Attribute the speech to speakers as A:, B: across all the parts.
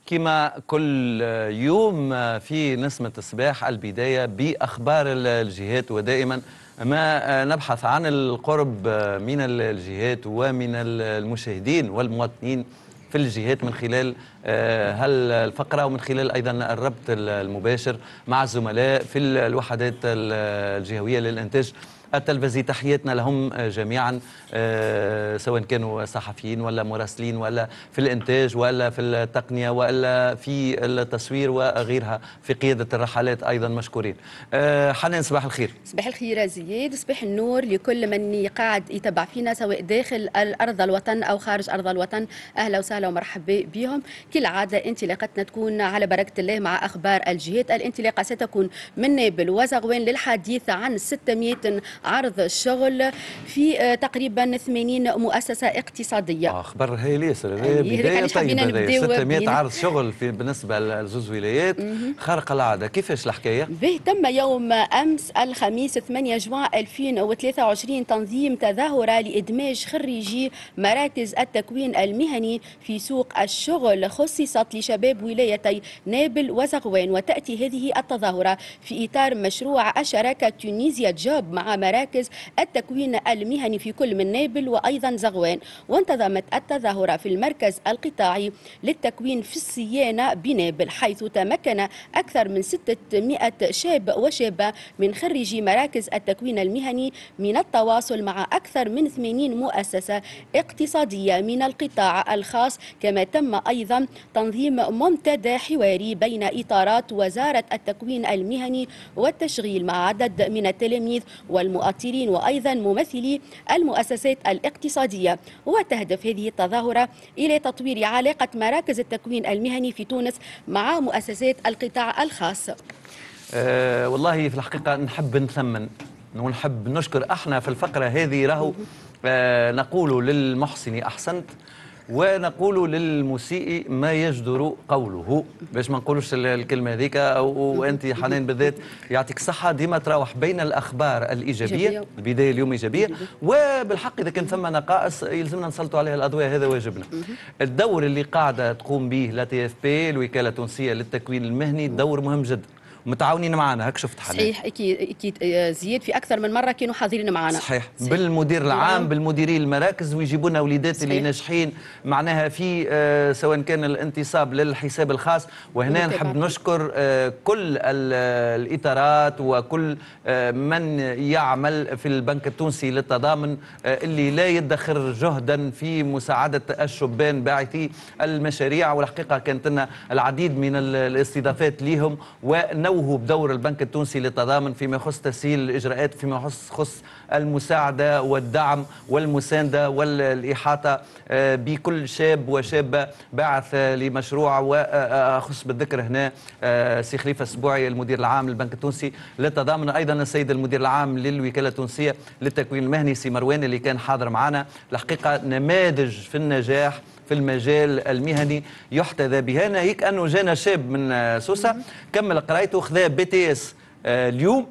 A: كما كل يوم في نسمة الصباح البداية بأخبار الجهات، ودائما ما نبحث عن القرب من الجهات ومن المشاهدين والمواطنين في الجهات من خلال هالفقرة، ومن خلال أيضا الربط المباشر مع الزملاء في الوحدات الجهوية للإنتاج التلفزي. تحياتنا لهم جميعا، سواء كانوا صحفيين ولا مراسلين ولا في الإنتاج ولا في التقنية ولا في التصوير وغيرها، في قيادة الرحلات أيضا مشكورين. حنان، صباح الخير.
B: صباح الخير زياد، صباح النور لكل من قاعد يتبع فينا سواء داخل أرض الوطن أو خارج أرض الوطن. أهلا وسهلا ومرحبا بهم. كالعادة انطلاقتنا تكون على بركة الله مع أخبار الجهات. الانطلاقة ستكون من نابل وزغوان للحديث عن 600 عرض شغل في تقريبا 80 مؤسسة اقتصادية.
A: أخبار هايلة ياسر، بداية طيبة. 600 عرض شغل بالنسبة لزوز ولايات، خارق العادة. كيفاش الحكاية؟
B: تم يوم أمس الخميس 8 جوان 2023 تنظيم تظاهرة لإدماج خريجي مراكز التكوين المهني في سوق الشغل، خصصت لشباب ولايتي نابل وزغوان. وتأتي هذه التظاهرة في إطار مشروع الشراكة تونيزيا جوب مع مراكز التكوين المهني في كل من نابل وأيضا زغوان. وانتظمت التظاهرة في المركز القطاعي للتكوين في الصيانة بنابل، حيث تمكن أكثر من 600 شاب وشابة من خريجي مراكز التكوين المهني من التواصل مع أكثر من 80 مؤسسة اقتصادية من القطاع الخاص. كما تم أيضا تنظيم منتدى حواري بين إطارات وزارة التكوين المهني والتشغيل مع عدد من التلاميذ والمؤطرين وأيضا ممثلي المؤسسات الاقتصادية. وتهدف هذه التظاهرة إلى تطوير علاقة مراكز التكوين المهني في تونس مع مؤسسات القطاع الخاص.
A: والله في الحقيقة نحب نثمن ونحب نشكر. احنا في الفقرة هذه راهو نقول للمحسن أحسنت ونقول للمسيء ما يجدر قوله، باش ما نقولوش الكلمه هذيك. وانت حنان بالذات يعطيك الصحه، ديما تراوح بين الاخبار الايجابيه، البدايه اليوم ايجابيه، وبالحق اذا كان ثم نقائص يلزمنا نسلطوا عليها الاضواء، هذا واجبنا. الدور اللي قاعده تقوم به لا تي اف بي، الوكاله التونسيه للتكوين المهني، دور مهم جدا، متعاونين معنا. هك شفت حنان؟
B: صحيح، اكيد زياد، في اكثر من مره كانوا حاضرين معنا.
A: صحيح. بالمدير العام، بالمديرين المراكز، ويجيبوا لنا وليدات اللي ناجحين معناها في سواء كان الانتصاب للحساب الخاص. وهنا نحب نشكر كل الاطارات وكل من يعمل في البنك التونسي للتضامن، اللي لا يدخر جهدا في مساعده الشبان باعثي المشاريع. والحقيقه كانت لنا العديد من الاستضافات لهم، ونوهوا بدور البنك التونسي للتضامن فيما يخص تسهيل الاجراءات، فيما يخص المساعده والدعم والمسانده والاحاطه بكل شاب وشابه باعث لمشروع. واخص بالذكر هنا سي خليفه السبوعي المدير العام للبنك التونسي للتضامن، ايضا السيد المدير العام للوكاله التونسيه للتكوين المهني سي مروان اللي كان حاضر معنا. الحقيقه نماذج في النجاح في المجال المهني يحتذى بها. ناهيك انه جانا شاب من سوسه كمل قرايته، خذا بي تي اس اليوم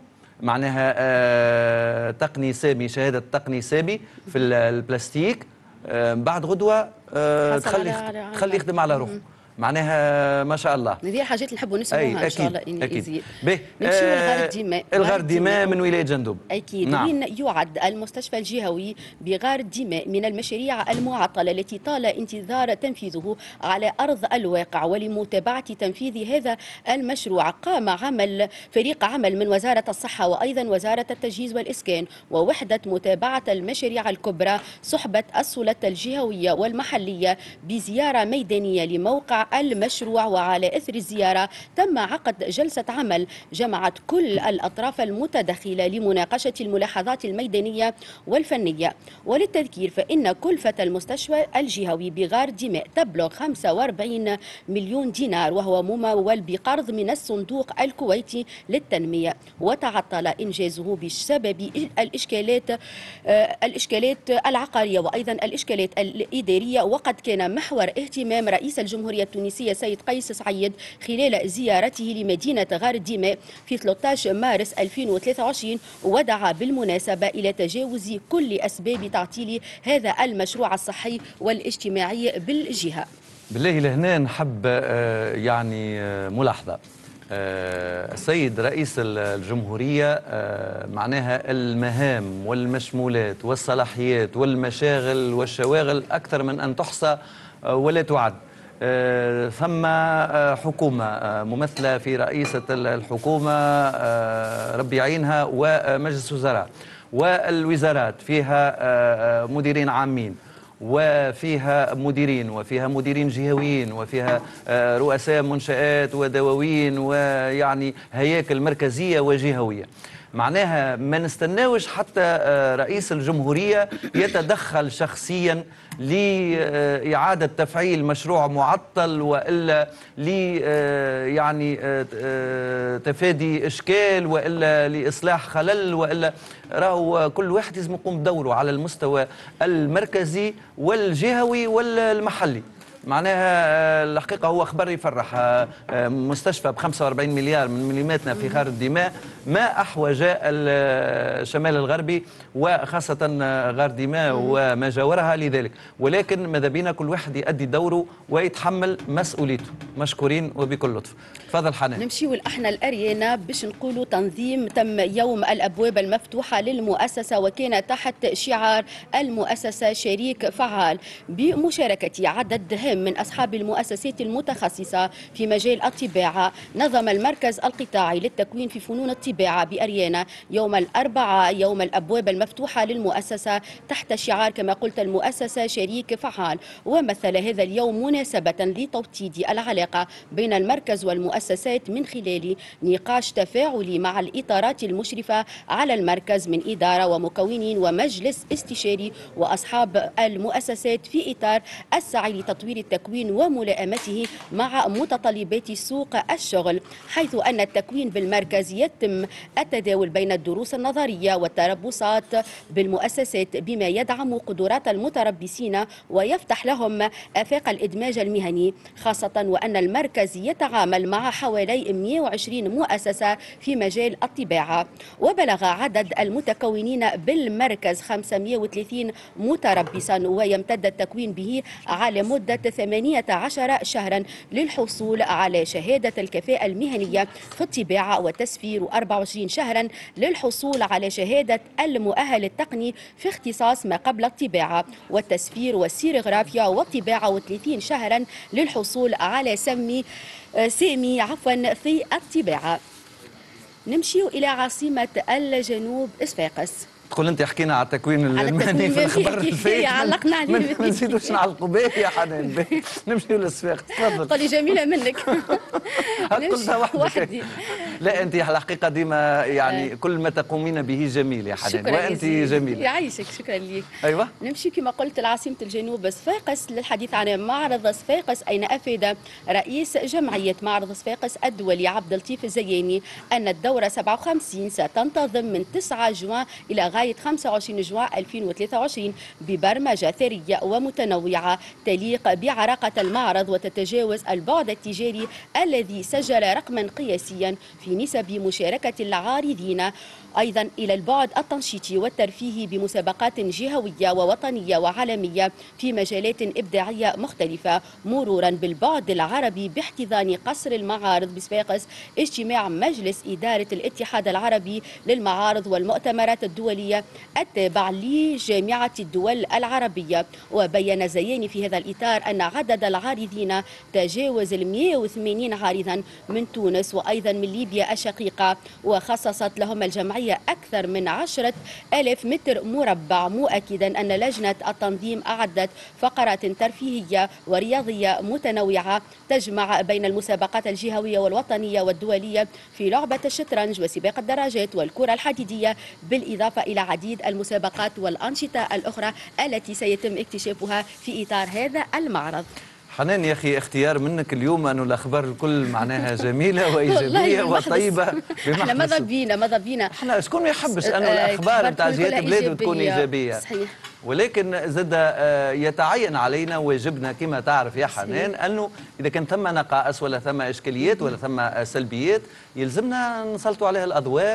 A: معناها تقني سامي، شهاده تقني سامي في البلاستيك. بعد غدوه تخلي يخدم على روحه، معناها ما شاء الله.
B: هذه حاجات نحبوا نسمعوها ان شاء الله.
A: اكيد.
B: نمشيو لغار ديما.
A: الغار ديما من ولايه جندوب.
B: اكيد. نعم. وين يعد المستشفى الجهوي بغار ديما من المشاريع المعطله التي طال انتظار تنفيذه على ارض الواقع. ولمتابعه تنفيذ هذا المشروع قام فريق عمل من وزاره الصحه وايضا وزاره التجهيز والاسكان ووحده متابعه المشاريع الكبرى صحبه السلطه الجهويه والمحليه بزياره ميدانيه لموقع المشروع. وعلى إثر الزيارة تم عقد جلسة عمل جمعت كل الأطراف المتدخلة لمناقشة الملاحظات الميدانية والفنية. وللتذكير فإن كلفة المستشفى الجهوي بغار دماء تبلغ 45 مليون دينار، وهو ممول بقرض من الصندوق الكويتي للتنمية. وتعطل إنجازه بسبب الإشكالات العقارية وأيضا الإشكالات الإدارية. وقد كان محور اهتمام رئيس الجمهورية التونسية سيد قيس سعيد خلال زيارته لمدينة غار ديماء في 13 مارس 2023، ودعا بالمناسبة إلى تجاوز كل أسباب تعطيل هذا المشروع الصحي والاجتماعي بالجهة.
A: بالله لهنا نحب يعني ملاحظة. السيد رئيس الجمهورية معناها المهام والمشمولات والصلاحيات والمشاغل والشواغل أكثر من أن تحصى ولا تعد. ثم حكومة ممثلة في رئيسة الحكومة ربي يعينها ومجلس وزراء، والوزارات فيها مديرين عامين وفيها مديرين وفيها مديرين جهويين وفيها رؤساء منشآت ودواوين ويعني هياكل مركزية وجهوية. معناها ما نستناوش حتى رئيس الجمهورية يتدخل شخصيا لإعادة تفعيل مشروع معطل وإلا يعني تفادي إشكال وإلا لإصلاح خلل وإلا. راهو كل واحد لازم يقوم بدوره على المستوى المركزي والجهوي والمحلي. معناها الحقيقة هو خبر يفرح. مستشفى ب 45 مليار من مليماتنا في خار الدماء ما أحوج الشمال الغربي وخاصة غار دماء وما جاورها لذلك، ولكن ماذا بينا كل واحد يؤدي دوره ويتحمل مسؤوليته. مشكورين وبكل لطف. تفضل حنان.
B: نمشيو احنا الأرينا باش نقولوا تنظيم تم يوم الأبواب المفتوحة للمؤسسة، وكان تحت شعار المؤسسة شريك فعال بمشاركة عدد هام من أصحاب المؤسسات المتخصصة في مجال الطباعة. نظم المركز القطاعي للتكوين في فنون الطباعة بأريانا يوم الأربعاء يوم الأبواب المفتوحة للمؤسسة تحت شعار كما قلت المؤسسة شريك فعال. ومثل هذا اليوم مناسبة لتوطيد العلاقة بين المركز والمؤسسات من خلال نقاش تفاعلي مع الإطارات المشرفة على المركز من إدارة ومكونين ومجلس استشاري وأصحاب المؤسسات في إطار السعي لتطوير التكوين وملائمته مع متطلبات سوق الشغل، حيث أن التكوين بالمركز يتم التداول بين الدروس النظرية والتربصات بالمؤسسات بما يدعم قدرات المتربصين ويفتح لهم آفاق الإدماج المهني، خاصة وأن المركز يتعامل مع حوالي 120 مؤسسة في مجال الطباعة. وبلغ عدد المتكونين بالمركز 530 متربصا، ويمتد التكوين به على مدة 18 شهرا للحصول على شهادة الكفاءة المهنية في الطباعة، والتسفير 24 شهرا للحصول على شهادة المؤهل التقني في اختصاص ما قبل الطباعة والتسفير والسيروغرافيا والطباعة، و30 شهرا للحصول على سامي في الطباعة. نمشي إلى عاصمة الجنوب صفاقس.
A: تقول انت حكينا على التكوين المهني في الخبر الفايت،
B: علقنا عليه
A: ما نزيدوش نعلقوا به يا حنان. نمشيو للصفاقس. تفضل.
B: قولي جميله منك.
A: قلتها وحدك. لا انت الحقيقه ديما يعني كل ما تقومين به جميل يا حنان، وانت جميله.
B: يعيشك. شكرا لك.
A: ايوه.
B: نمشي كما قلت لعاصمه الجنوب صفاقس للحديث عن معرض صفاقس، اين افاد رئيس جمعيه معرض صفاقس الدولي عبد اللطيف الزياني ان الدوره 57 ستنتظم من 9 جوان الى غاية 25 جوان 2023 ببرمجة ثرية ومتنوعة تليق بعراقة المعرض وتتجاوز البعد التجاري الذي سجل رقما قياسيا في نسب مشاركة العارضين، أيضا إلى البعد التنشيطي والترفيهي بمسابقات جهوية ووطنية وعالمية في مجالات إبداعية مختلفة، مرورا بالبعد العربي باحتضان قصر المعارض بصفاقس اجتماع مجلس إدارة الاتحاد العربي للمعارض والمؤتمرات الدولية التابع لجامعة الدول العربية. وبين زياني في هذا الإطار أن عدد العارضين تجاوز 180 عارضا من تونس وأيضا من ليبيا الشقيقة، وخصصت لهم الجمعية أكثر من 10,000 متر مربع، مؤكدا أن لجنة التنظيم أعدت فقرات ترفيهية ورياضية متنوعة تجمع بين المسابقات الجهوية والوطنية والدولية في لعبة الشطرنج وسباق الدراجات والكرة الحديدية، بالإضافة إلى عديد المسابقات والأنشطة الأخرى التي سيتم اكتشافها في إطار هذا المعرض.
A: حنان يا أخي اختيار منك اليوم أنه الأخبار الكل معناها جميلة وإيجابية وطيبة.
B: احنا ماذا بينا
A: احنا شكون ما يحبش أنه الأخبار نتاع جهات بلاده تكون إيجابية.
B: صحيح.
A: ولكن زاد يتعين علينا واجبنا كما تعرف يا حنان أنه إذا كان ثم نقائص ولا ثم إشكاليات ولا ثم سلبيات يلزمنا نسلطوا عليها الأضواء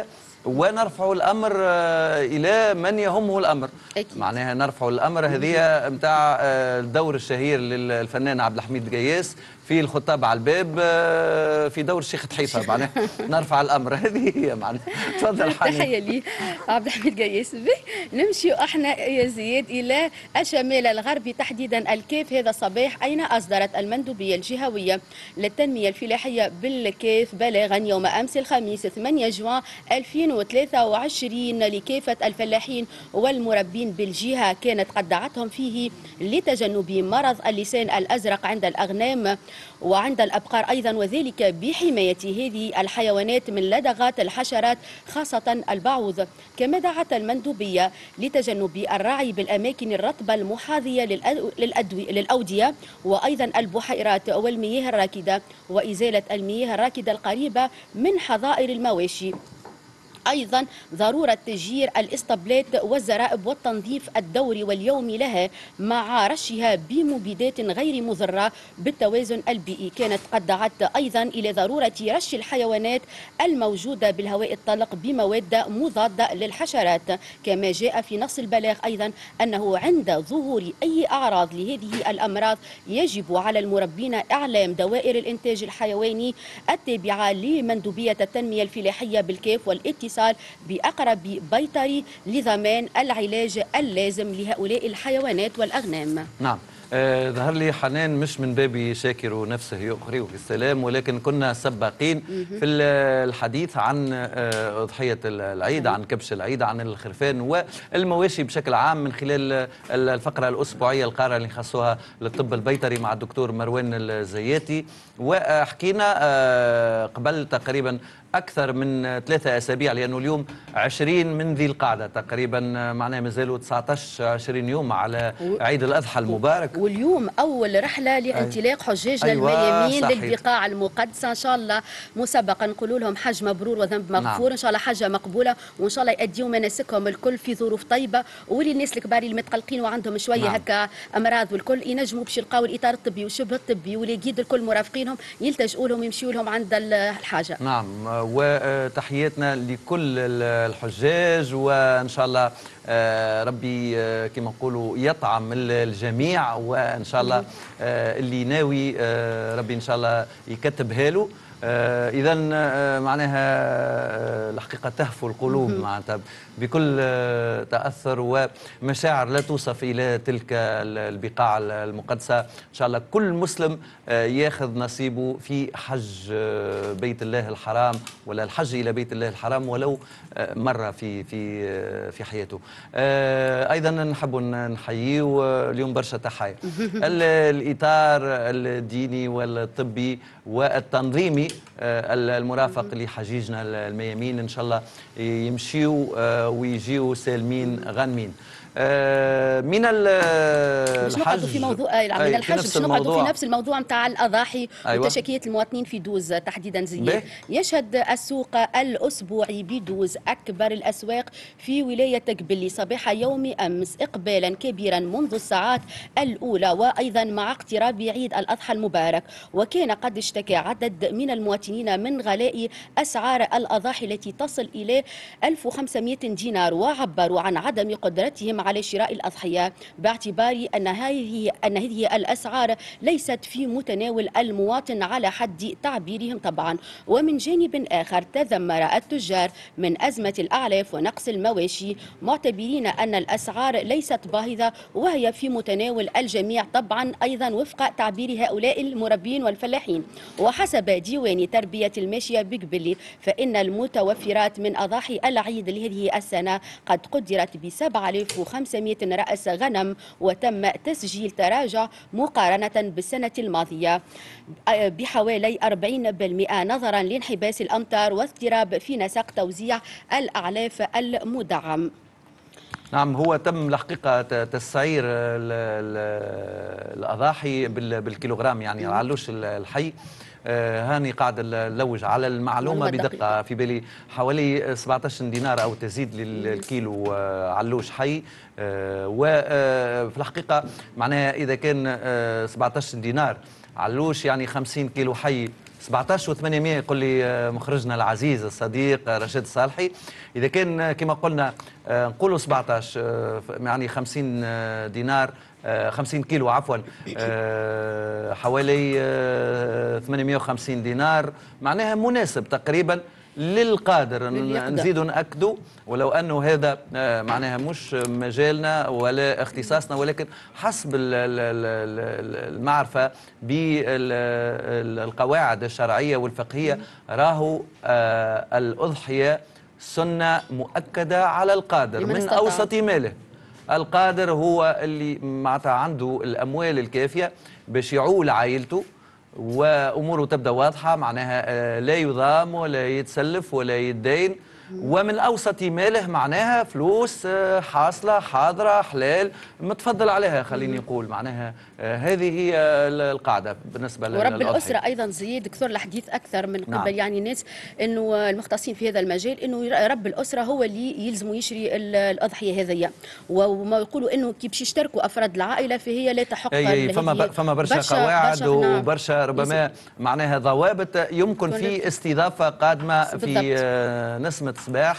A: ونرفع الامر الى من يهمه الامر.
B: أكيد.
A: معناها نرفع الامر هذه نتاع الدور الشهير للفنان عبد الحميد قياس في الخطاب على الباب في دور الشيخ تحيفه. معناها نرفع الامر، هذه هي معناها. تفضل حنين.
B: تحيه لي عبد الحميد قياس. نمشي احنا يا زياد الى الشمال الغربي، تحديدا الكيف. هذا الصباح اين اصدرت المندوبيه الجهويه للتنميه الفلاحيه بالكيف بلاغا يوم امس الخميس 8 جوان 2023 لكافه الفلاحين والمربين بالجهه، كانت قد دعتهم فيه لتجنب مرض اللسان الازرق عند الاغنام وعند الأبقار أيضا، وذلك بحماية هذه الحيوانات من لدغات الحشرات خاصة البعوض. كما دعت المندوبية لتجنب الرعي بالأماكن الرطبة المحاذية للأودية وأيضا البحيرات والمياه الراكدة، وإزالة المياه الراكدة القريبة من حظائر المواشي. أيضا ضرورة تسجير الإسطبلات والزرائب والتنظيف الدوري واليومي لها مع رشها بمبيدات غير مضرة بالتوازن البيئي. كانت قد دعت أيضا إلى ضرورة رش الحيوانات الموجودة بالهواء الطلق بمواد مضادة للحشرات. كما جاء في نص البلاغ أيضا أنه عند ظهور أي أعراض لهذه الأمراض يجب على المربين إعلام دوائر الإنتاج الحيواني التابعة لمندوبية التنمية الفلاحية بالكيف والاتصال بأقرب بيطري لضمان العلاج اللازم لهؤلاء الحيوانات والأغنام.
A: نعم. ظهر لي حنان مش من باب شاكر نفسه يقرئه السلام، ولكن كنا سباقين في الحديث عن أضحية العيد، عن كبش العيد، عن الخرفان والمواشي بشكل عام من خلال الفقرة الأسبوعية القارة اللي خصوها للطب البيطري مع الدكتور مروان الزياتي. وحكينا قبل تقريبا أكثر من 3 أسابيع، لأنه اليوم 20 من ذي القعدة تقريبا، معناها مازالوا 19-20 يوم على عيد الأضحى المبارك.
B: واليوم أول رحلة لانطلاق حجاجنا الميامين للبقاع المقدسة. إن شاء الله مسبقا نقولوا لهم حج مبرور وذنب مغفور. إن شاء الله حجة مقبولة، وإن شاء الله يأديوا مناسكهم الكل في ظروف طيبة، واللي الناس الكبار اللي متقلقين وعندهم شوية هكا أمراض والكل ينجموا باش يلقاو الإطار الطبي وشبه الطبي والجيد الكل مرافقينهم يلتجئوا لهم يمشيوا لهم عند الحاجة.
A: نعم، وتحياتنا لكل الحجاج، وإن شاء الله ربي كما نقولوا يطعم الجميع، وإن شاء الله اللي ناوي ربي إن شاء الله يكتبها له. إذا معناها الحقيقة تهفو القلوب معناتها بكل تأثر ومشاعر لا توصف إلى تلك البقاع المقدسة. إن شاء الله كل مسلم ياخذ نصيبه في حج بيت الله الحرام، ولا الحج إلى بيت الله الحرام ولو مرة في حياته. أيضا نحب نحييه اليوم برشا تحية الإطار الديني والطبي والتنظيمي المرافق لحجيجنا الميامين، إن شاء الله يمشيوا ويجيوا سالمين غانمين. من الحج
B: نقعدوا في موضوع من الحج باش نقعدوا في نفس الموضوع نتاع الاضاحي وتشكيات المواطنين في دوز تحديدا. زياد يشهد السوق الاسبوعي بدوز اكبر الاسواق في ولايه قبلي صباح يوم امس اقبالا كبيرا منذ الساعات الاولى، وايضا مع اقتراب عيد الاضحى المبارك. وكان قد اشتكى عدد من المواطنين من غلاء اسعار الاضاحي التي تصل الى 1500 دينار، وعبروا عن عدم قدرتهم على شراء الأضحية باعتبار أن هذه الأسعار ليست في متناول المواطن على حد تعبيرهم طبعا. ومن جانب آخر تذمر التجار من أزمة الأعلاف ونقص المواشي، معتبرين أن الأسعار ليست باهظة وهي في متناول الجميع طبعا، أيضا وفق تعبير هؤلاء المربين والفلاحين. وحسب ديوان تربية الماشية بقبلي فإن المتوفرات من أضاحي العيد لهذه السنة قد قدرت ب 7500 رأس غنم، وتم تسجيل تراجع مقارنة بالسنة الماضية بحوالي 40% نظرا لانحباس الأمطار واضطراب في نسق توزيع الأعلاف المدعم.
A: نعم، هو تم الحقيقة تسعير الأضاحي بالكيلوغرام، يعني العلوش الحي. هاني قاعد نلوج على المعلومة بدقة، في بالي حوالي 17 دينار أو تزيد للكيلو علوش حي. وفي الحقيقة معناها إذا كان 17 دينار علوش يعني 50 كيلو حي 17 و800 يقول لي مخرجنا العزيز الصديق رشيد الصالحي. اذا كان كما قلنا نقولوا 17 يعني 50 دينار 50 كيلو عفوا حوالي 850 دينار، معناها مناسب تقريبا للقادر. نزيد نأكدوا ولو أنه هذا معناها مش مجالنا ولا اختصاصنا، ولكن حسب المعرفة بالقواعد الشرعية والفقهية راهو الأضحية سنة مؤكدة على القادر من أوسط ماله. القادر هو اللي معناتها عنده الأموال الكافية باش يعول عائلته وأموره تبدأ واضحة، معناها لا يضام ولا يتسلف ولا يدين، ومن أوسط ماله معناها فلوس حاصلة حاضرة حلال متفضل عليها. خليني نقول معناها هذه هي القاعدة بالنسبة للأضحية.
B: ورب الأسرة أيضا زيد كثر الحديث أكثر من قبل يعني الناس أنه المختصين في هذا المجال أنه رب الأسرة هو اللي يلزم يشري الأضحية هذيا، وما يقولوا أنه كي باش يشتركوا أفراد العائلة فهي لا تحق.
A: فما برشا قواعد وبرشا ربما معناها ضوابط يمكن في استضافة قادمة في نسمة صباح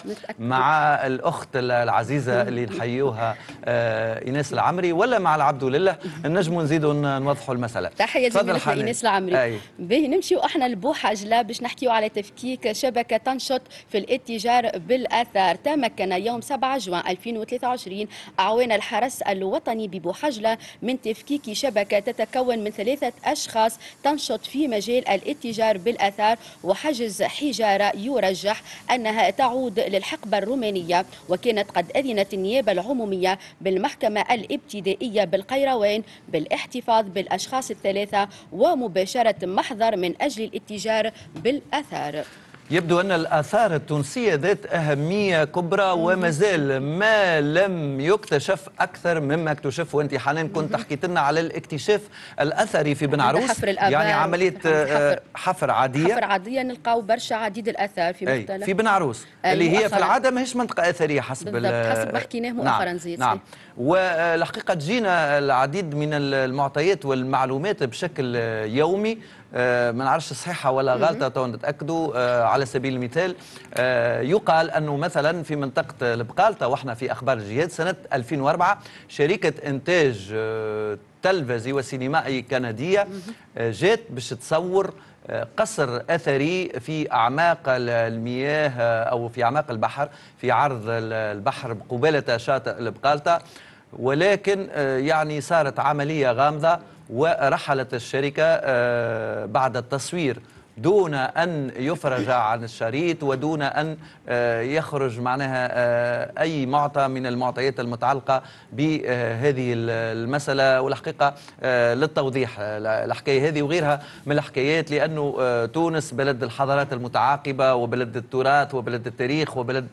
A: مع الأخت العزيزة اللي نحيوها إيناس العمري، ولا مع العبد لله نجموا نزيدوا نوضحوا المسألة.
B: تحية زميلتنا إيناس العمري. باهي نمشيو احنا لبوحجلة باش نحكيو على تفكيك شبكة تنشط في الاتجار بالآثار. تمكن يوم 7 جوان 2023 أعوان الحرس الوطني ببوحجلة من تفكيك شبكة تتكون من 3 أشخاص تنشط في مجال الاتجار بالآثار وحجز حجارة يرجح أنها تعود للحقبة الرومانية، وكانت قد أذنت النيابة العمومية بالمحكمة الابتدائية بالقيروان بالاحتفاظ بالأشخاص الثلاثة ومباشرة محضر من أجل الاتجار بالآثار.
A: يبدو أن الآثار التونسية ذات أهمية كبرى وما زال ما لم يكتشف أكثر مما اكتشف. وأنت حنان كنت حكيت لنا على الاكتشاف الأثري في بن عروس، يعني عملية حفر عادية
B: نلقاو برشا عديد الآثار في مختلف
A: في بن عروس اللي هي في العادة ماهيش منطقة أثرية حسب
B: ما حكيناه مؤخرا. زيد
A: نعم. والحقيقة تجينا العديد من المعطيات والمعلومات بشكل يومي، ما نعرفش صحيحة ولا غلطة تو نتأكدوا. على سبيل المثال يقال أنه مثلا في منطقة البقالطة، وإحنا في أخبار الجهاد سنة 2004 شركة إنتاج تلفزي وسينمائي كندية جات باش تصور قصر أثري في أعماق المياه أو في أعماق البحر في عرض البحر بقبالة شاطئ البقالطة، ولكن يعني صارت عملية غامضة ورحلت الشركة بعد التصوير دون أن يفرج عن الشريط ودون أن يخرج معناها أي معطى من المعطيات المتعلقة بهذه المسألة. والحقيقة للتوضيح الحكاية هذه وغيرها من الحكايات، لأنه تونس بلد الحضارات المتعاقبة وبلد التراث وبلد التاريخ وبلد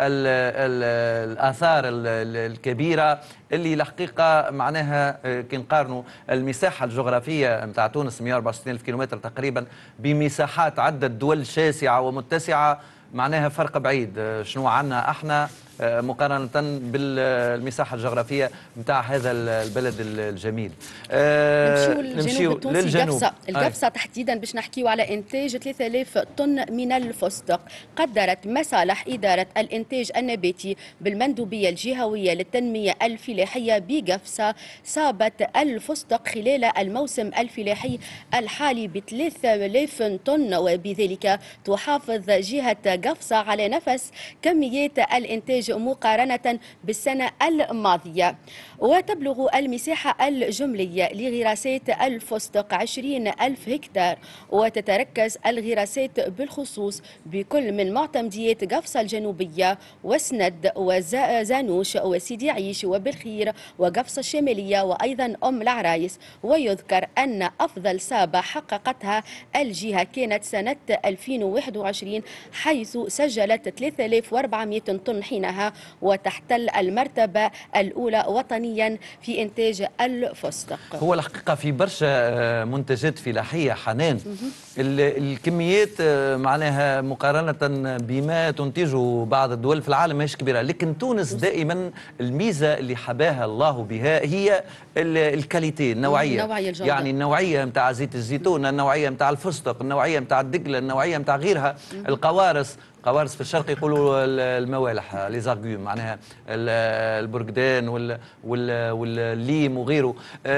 A: الآثار الكبيرة اللي الحقيقة معناها كي نقارنوا المساحة الجغرافية نتاع تونس 164 ألف كيلومتر تقريبا بمساحات عدة دول شاسعة ومتسعة، معناها فرق بعيد. شنو عنا احنا مقارنة بالمساحة الجغرافية نتاع هذا البلد الجميل.
B: نمشيو للجنوب. القفصة تحديدا باش نحكيو على إنتاج 3000 طن من الفستق. قدرت مصالح إدارة الإنتاج النباتي بالمندوبية الجهوية للتنمية الفلاحية بقفصة صابت الفستق خلال الموسم الفلاحي الحالي ب 3000 طن، وبذلك تحافظ جهة قفصة على نفس كميات الإنتاج مقارنة بالسنة الماضية. وتبلغ المساحة الجملية لغراسات الفستق 20,000 هكتار، وتتركز الغراسات بالخصوص بكل من معتمديات قفصة الجنوبية وسند وزانوش وسيدي عيش وبالخير وقفصة الشمالية وأيضا أم العرايس. ويذكر أن أفضل سابة حققتها الجهة كانت سنة 2021 حيث سجلت 3400 طن حينها، وتحتل المرتبة الأولى وطنيا عالميا في إنتاج الفستق.
A: هو الحقيقة في برشا منتجات فلاحية حنان الكميات معناها مقارنة بما تنتجه بعض الدول في العالم ماهيش كبيرة، لكن تونس دائما الميزة اللي حباها الله بها هي الكاليتي، النوعية. يعني النوعية نتاع زيت الزيتون، النوعية نتاع الفستق، النوعية نتاع الدقلة، النوعية نتاع غيرها، القوارص في الشرق يقولوا الموالح لي زارغوم، معناها البرقدان والليم وغيره.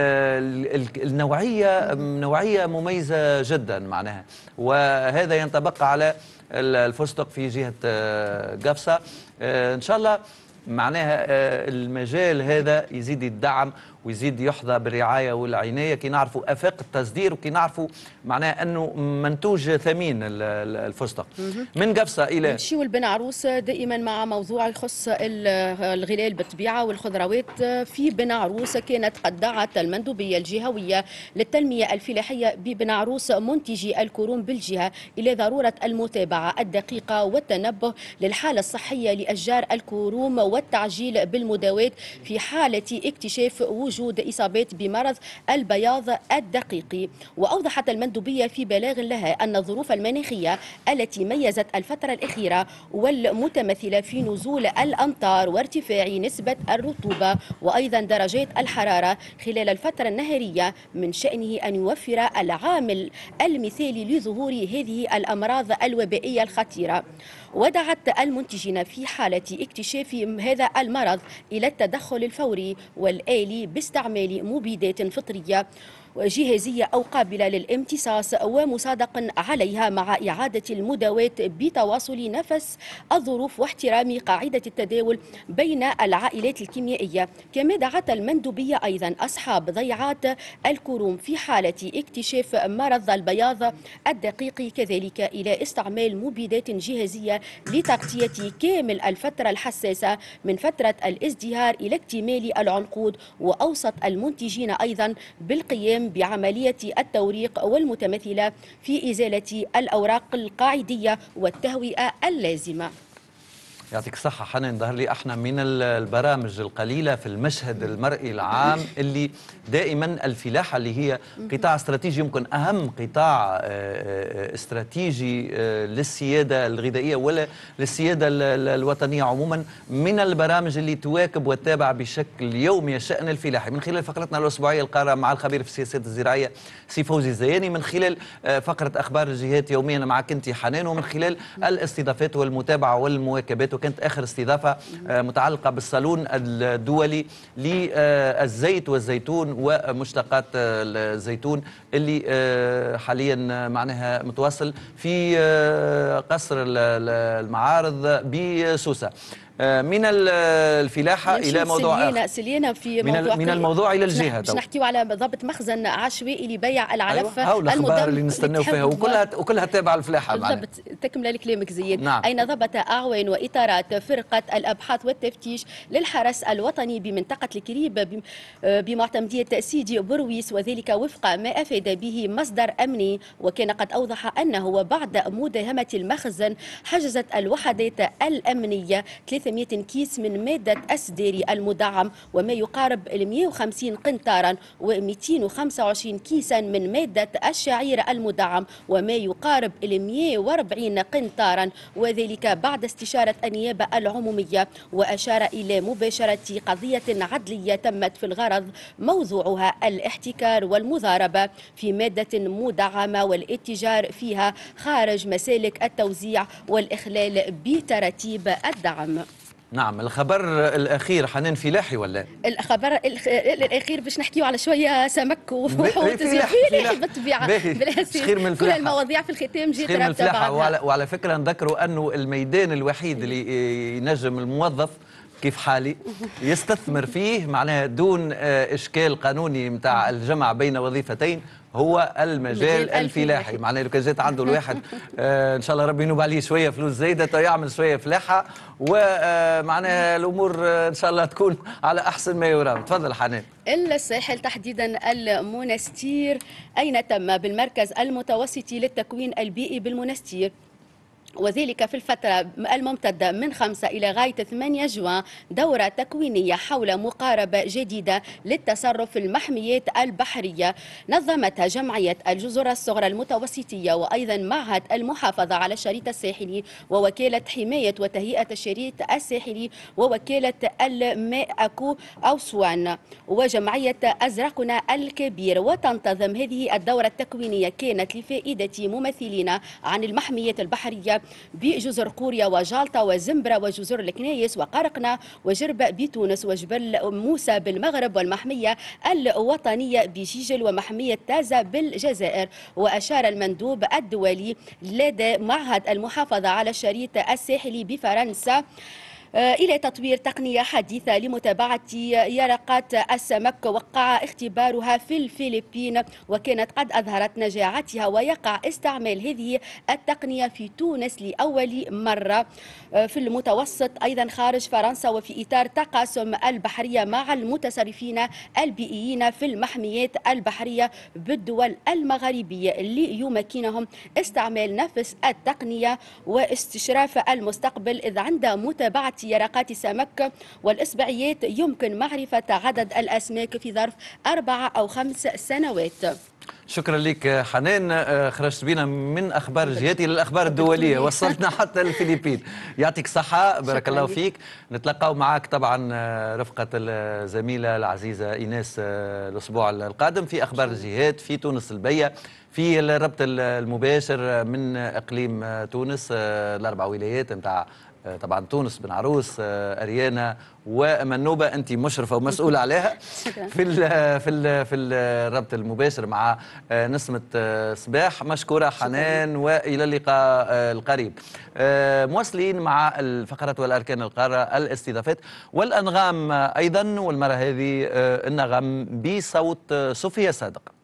A: النوعية نوعية مميزة جدا معناها، وهذا ينطبق على الفستق في جهة قفصة. إن شاء الله معناها المجال هذا يزيد يدعم ويزيد يحظى بالرعايه والعنايه كي نعرفوا افاق التصدير وكي نعرفوا معناها انه منتوج ثمين الفستق. من قفصه الى
B: نمشيو لبن عروس دائما مع موضوع يخص الغلال بالطبيعه والخضروات. في بن عروس كانت قد دعت المندوبيه الجهويه للتنميه الفلاحيه ببن عروس منتجي الكروم بالجهه الى ضروره المتابعه الدقيقه والتنبه للحاله الصحيه لاشجار الكروم والتعجيل بالمداواة في حاله اكتشاف وجود إصابات بمرض البياض الدقيقي. وأوضحت المندوبية في بلاغ لها أن الظروف المناخية التي ميزت الفترة الأخيرة والمتمثلة في نزول الأمطار وارتفاع نسبة الرطوبة وأيضا درجات الحرارة خلال الفترة النهارية من شأنه أن يوفر العامل المثالي لظهور هذه الأمراض الوبائية الخطيرة. ودعت المنتجين في حالة اكتشاف هذا المرض إلى التدخل الفوري والآلي باستعمال مبيدات فطرية جاهزية أو قابلة للامتصاص ومصادق عليها مع إعادة المداواة بتواصل نفس الظروف واحترام قاعدة التداول بين العائلات الكيميائية. كما دعت المندوبية أيضا أصحاب ضيعات الكروم في حالة اكتشاف مرض البياض الدقيقي كذلك إلى استعمال مبيدات جاهزية لتغطية كامل الفترة الحساسة من فترة الازدهار إلى اكتمال العنقود. وأوصت المنتجين أيضا بالقيام بعملية التوريق والمتمثلة في إزالة الأوراق القاعدية والتهوئة اللازمة.
A: يعطيك الصحة حنان. ظهر لي احنا من البرامج القليلة في المشهد المرئي العام اللي دائما الفلاحة اللي هي قطاع استراتيجي، يمكن أهم قطاع استراتيجي للسيادة الغذائية ولا للسيادة الوطنية عموما، من البرامج اللي تواكب وتتابع بشكل يومي شأن الفلاحي من خلال فقرتنا الأسبوعية القارة مع الخبير في السياسات الزراعية سي فوزي الزياني، من خلال فقرة أخبار الجهات يوميا معك أنت حنان، ومن خلال الاستضافات والمتابعة والمواكبات. وكانت آخر استضافة متعلقة بالصالون الدولي للزيت والزيتون ومشتقات الزيتون اللي حاليا معناها متواصل في قصر المعارض بسوسة. من الفلاحة إلى موضوع آخر.
B: سلينا في موضوع
A: من الموضوع إلى الجهة.
B: باش نحكيو على ضبط مخزن عشوائي لبيع العلف.
A: أيوة. الأخبار اللي نستناو فيها وكلها تابعة الفلاحة.
B: بالضبط. تكمل لكلامك زياد.
A: نعم.
B: أين ضبط أعوان وإطارات فرقة الأبحاث والتفتيش للحرس الوطني بمنطقة الكريب بمعتمدية سيدي برويس، وذلك وفق ما أفاد به مصدر أمني. وكان قد أوضح أنه بعد مداهمة المخزن حجزت الوحدات الأمنية 300 كيس من مادة السديري المدعم وما يقارب 150 قنطارا و225 كيسا من مادة الشعير المدعم وما يقارب 140 قنطارا، وذلك بعد استشارة النيابة العمومية. وأشار إلى مباشرة قضية عدلية تمت في الغرض موضوعها الاحتكار والمضاربة في مادة مدعمة والاتجار فيها خارج مسالك التوزيع والإخلال بتراتيب الدعم.
A: نعم. الخبر الأخير حنان فلاحي ولا؟
B: الخبر الأخير باش نحكيو على شوية سمك وتزيين فلاحي بالطبيعة. كل المواضيع في الختام جات رابطة.
A: وعلى فكرة نذكروا أنه الميدان الوحيد اللي ينجم الموظف كيف حالي يستثمر فيه معناها دون إشكال قانوني متاع الجمع بين وظيفتين هو المجال الفلاحي. معناها لو كان جات عنده الواحد ان شاء الله ربي ينوب عليه شويه فلوس زايده يعمل شويه فلاحه، ومعناها الامور ان شاء الله تكون على احسن ما يرام. تفضل حنان.
B: الساحل تحديدا المنستير، اين تم بالمركز المتوسطي للتكوين البيئي بالمنستير وذلك في الفترة الممتدة من 5 إلى غاية 8 جوان دورة تكوينية حول مقاربة جديدة للتصرف في المحميات البحرية نظمتها جمعية الجزر الصغرى المتوسطية وأيضا معهد المحافظة على الشريط الساحلي ووكالة حماية وتهيئة الشريط الساحلي ووكالة الماء أكو أوسوان وجمعية أزرقنا الكبير. وتنتظم هذه الدورة التكوينية كانت لفائدة ممثلين عن المحميات البحرية بجزر قوريا وجالطة وزمبرة وجزر الكنايس وقرقنة وجربة بتونس وجبل موسى بالمغرب والمحمية الوطنية بجيجل ومحمية تازة بالجزائر. وأشار المندوب الدولي لدى معهد المحافظة على الشريط الساحلي بفرنسا إلى تطوير تقنية حديثة لمتابعة يرقات السمك وقع اختبارها في الفلبين وكانت قد أظهرت نجاعتها ويقع استعمال هذه التقنية في تونس لأول مرة في المتوسط أيضا خارج فرنسا وفي إطار تقاسم البحرية مع المتصرفين البيئيين في المحميات البحرية بالدول المغاربية ليمكنهم استعمال نفس التقنية واستشراف المستقبل إذ عند متابعة يرقات السمك والإصبعيات يمكن معرفة عدد الأسماك في ظرف 4 أو 5 سنوات.
A: شكرا لك حنان، خرجت بنا من اخبار الجهاتي للاخبار الدوليه، وصلتنا حتى الفلبين. يعطيك الصحه، بارك الله فيك. نتلقاو معك طبعا رفقه الزميله العزيزه ايناس الاسبوع القادم في اخبار الجهات في تونس البيه، في الربط المباشر من اقليم تونس، الاربع ولايات نتاع طبعا تونس، بن عروس، اريانا ومنوبه، انت مشرفه ومسؤوله عليها في الربط المباشر مع نسمه صباح. مشكوره حنان، والى اللقاء القريب. مواصلين مع الفقرات والاركان القاره، الاستضافات والانغام ايضا، والمره هذه النغم بصوت صوفيا صادق.